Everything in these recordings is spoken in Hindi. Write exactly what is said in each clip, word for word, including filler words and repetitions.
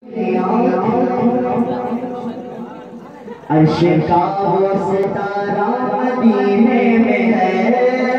अर्श का वो सितारा मदीने में है,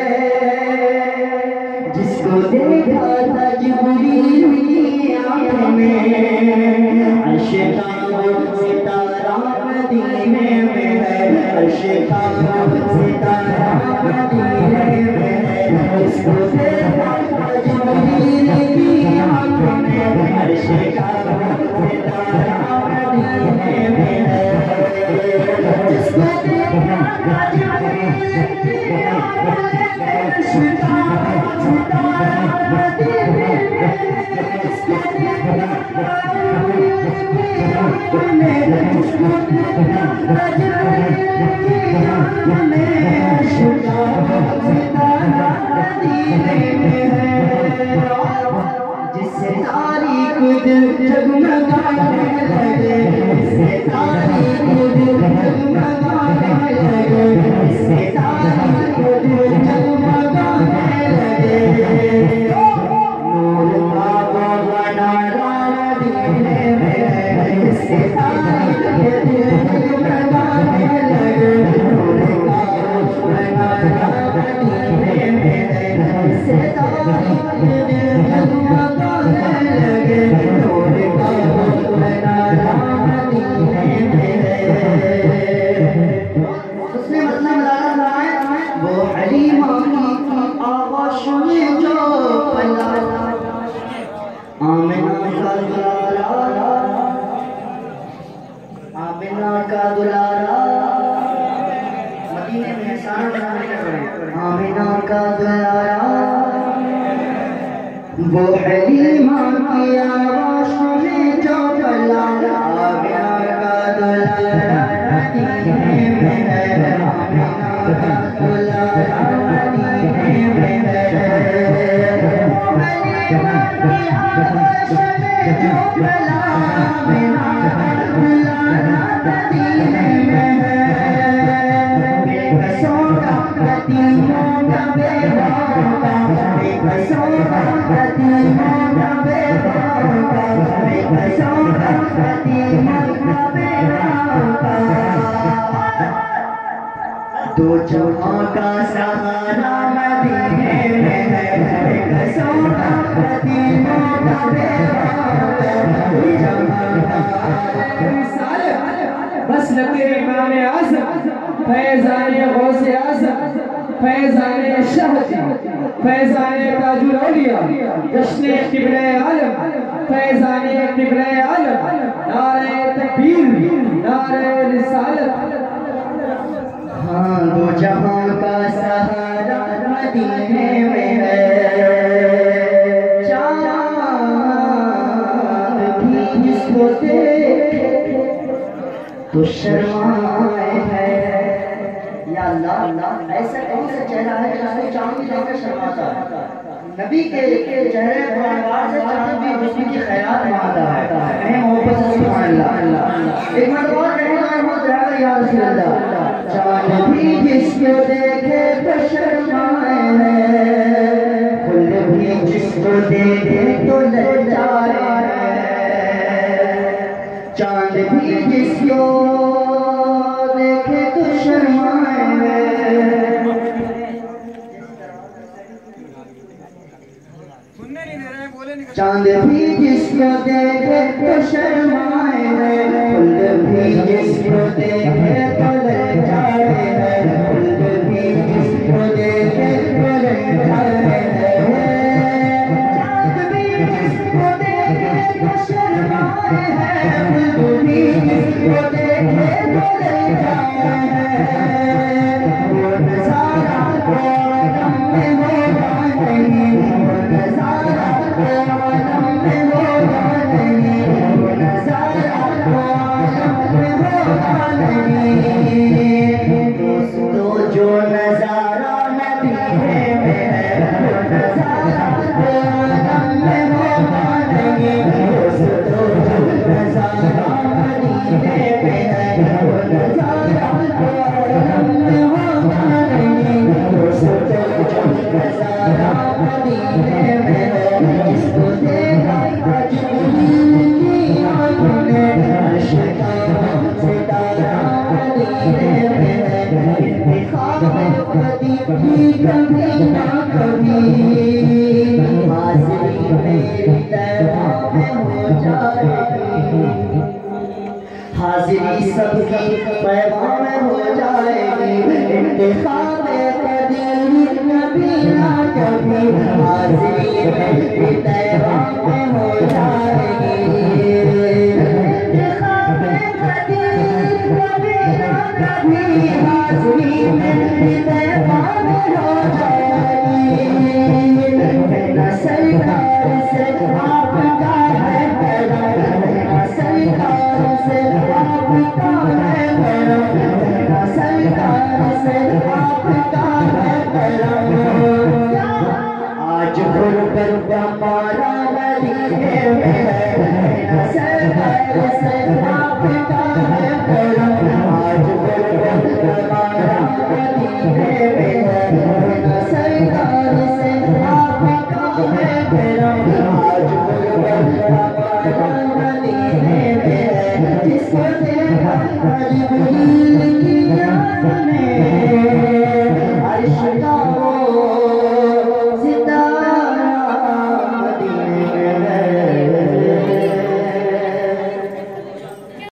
जिसको देखा था जिब्रील की आँखों में। अर्श का वो सितारा मदीने में है, अर्श का वो सितारा मदीने में है, जिसको देखा था जिब्रील की आँखों में। अर्श का वो सितारा मदीने में है, जिसको देखा था जिब्रील की आँखों में। अर्श का वो सितारा मदीने में है, जिसको देखा था जिब्रील की आँखों में। जिसको देखा था जिब्रील की आँखों में। अर्श का वो सितारा मदीने में है, जिससे सारी कुछ जगमगाने लगे, जिससे सारी कुछ जगमगाने लगे, जिससे सारी कुछ जगमगाने लगे। नूर का वो मनारा मदीने में है, जिससे सारी कुछ जगमगाने लगे। नूर का वो मनारा मदीने में है, जिससे सारी कुछ जगमगाने लगे। नूर का वो मनारा मदीने में है। उसने मतलब बताया है वो हलीमा की आवाज़ में जो पला, आमिना का दुलारा, आमिना का दुलारा मदीने में सारा बनाने का पड़े। आमिना का दुलारा वो हलीमा की आवाज़ में जो पला, आमिना का दुलारा मदीने में है, आमिना का दुलारा मदीने में है। वो हलीमा की आवाज़ में जो पला, आमिना का दुलारा मदीने में है। बेकसों का यतीमों का बेवा होगा, बेकसों का यतीमों का बेवा होगा, बेकसों का यतीमों का बेवा होगा। दो जहां का सहारा मदीने में है, बेकसों का यतीमों का बेवा होगा। दो जहां का बस लगे इमाम आज़म फैज़ाने गौसे आज़म, फैज़ाने शहदी, फैज़ाने ताजुल औलिया, जश्ने क़िबले आलम, फैज़ाने क़िबले आलम। नारे तकबीर, नारे रिसालत। हाँ, दो जहां का सहारा मदीने में है, चाँद भी जिसको देखे तो शर्माए है। या अल्लाह, ऐसा कौन सा चेहरा है जिसको चाँद भी देखकर शर्माता है? नबी के चेहरे पर आवाज़ से चाँद भी हुस्न की ख़ैरात मांगता है। कहें मोहब्बत से सुभान अल्लाह। एक मर्तबा और कहें मोहब्बत रहमत या रसूल अल्लाह। चाँद भी जिसको देखे तो शर्माए है, फूल भी जिसको देखे तो ललचाए है। चाँद भी जिसको देखे तो शर्माए है। चाँद भी जिसको देखे तो शर्माए है, फूल भी जिसको देखे तो ललचाए है, फूल भी जिसको देखे तो ललचाए है। चाँद भी जिसको देखे तो शर्माए है, फूल भी जिसको देखे तो ललचाए है। वो नज़ारा आलम में होगा नहीं, वो नज़ारा आलम में होगा नहीं, वो नज़ारा आलम में होगा नहीं। दोस्तों जो नज़ारा मदीने में है, वो नज़ारा आलम में होगा नहीं। दोस्तों जो नज़ारा मदीने में है, वो नज़ारा कभी ना कभी हाजिरी मेरी तैबा में हो जाएगी, हाजिरी सबकी तैबा में हो जाएगी, इंतखाब कदीर कभी ना कभी हाजिरी मेरी तैबा में हो जाएगी, इंतखाब कदीर कभी ना कभी हाजिरी मेरी तैबा में हो जाएगी। मेरा सरकार से आपका है पैगाम, मेरा सरकार से आपका है पैगाम, मेरा सरकार से आपका है पैगाम। आज गुरबत हमारा मदीने में है, मेरा सरकार से आपका है पैगाम। आज गुरबत हमारा मदीने में है, मेरा सरकार से आपका है पैगाम। आज गुरबत हमारा मदीने में है, जिसको देखा जिब्रील की याद में अर्श का